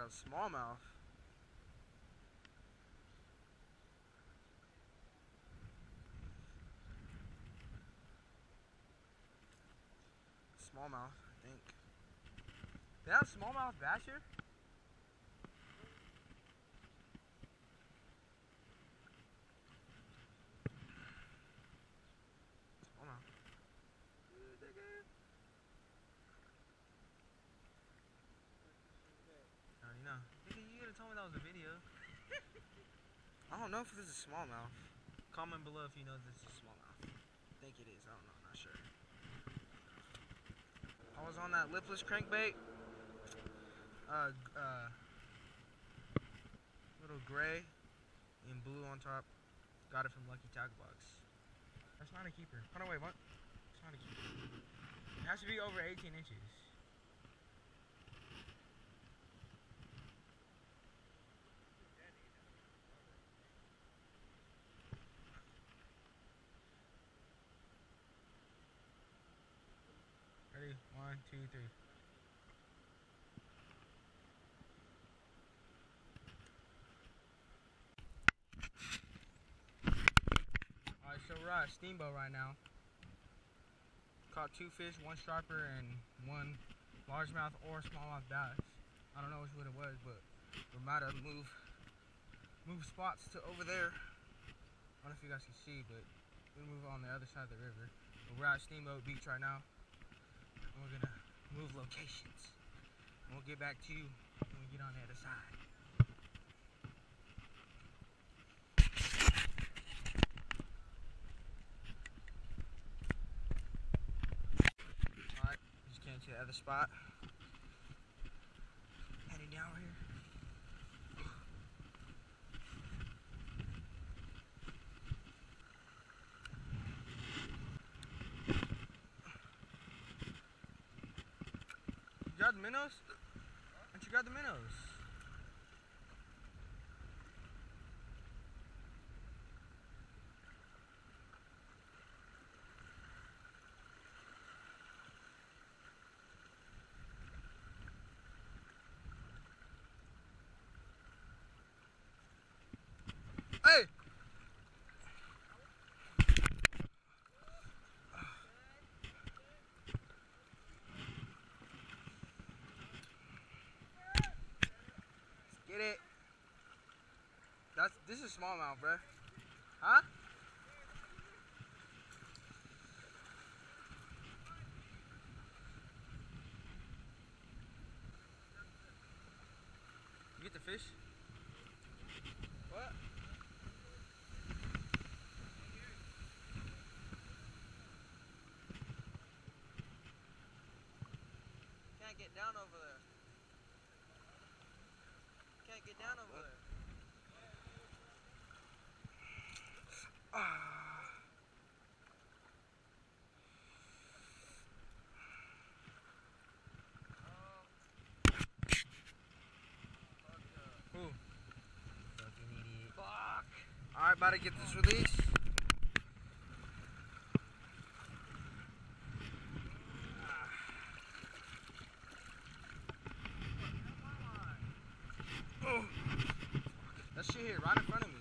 got smallmouth. Smallmouth, I think. They have smallmouth bass here? Smallmouth. You know. You could have told me that was a video. I don't know if this is smallmouth. Comment below if you know this is smallmouth. I think it is. I don't know. I'm not sure. I was on that lipless crankbait. Little gray and blue on top. Got it from Lucky Tackle Box. That's not a keeper. Hold on, wait, what? It's not a keeper. It has to be over 18 inches. Ready? 1, 2, 3. Alright, so we're at Steamboat right now. Caught 2 fish, 1 striper, and 1 largemouth or smallmouth bass. I don't know which one it was, but we might have moved spots to over there. I don't know if you guys can see, but we move on the other side of the river. But we're at Steamboat Beach right now. And we're gonna move locations. And we'll get back to you when we get on the other side. Alright, just came to the other spot. Heading down here. You got the minnows? Don't you got the minnows? Hey! Get it. This is smallmouth, bruh. Huh? You get the fish? What? Can't get down over there. Can't get down over there. Who? Fucking idiot. Fuck. Alright, about to get this release. Oh. That shit hit right in front of me.